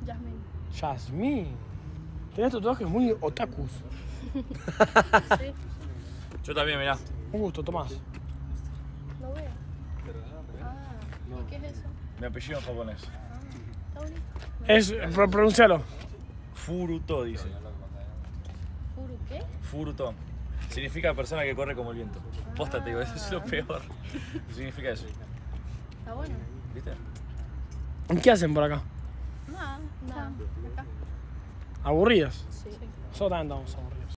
Yasmin. Yasmín. Tenés tatuajes muy otakus. Sí. Yo también, mirá. Un gusto, Tomás. No veo. ¿Y qué es eso? Mi apellido en japonés. Está bonito. Pronuncialo. Furuto dice. ¿Furu qué? Furuto. Significa persona que corre como el viento. Posta, te digo, eso es lo peor. Significa eso. Está bueno. ¿Viste? ¿Qué hacen por acá? Nada. Acá. ¿Aburridas? Sí. Nosotros también estamos aburridos.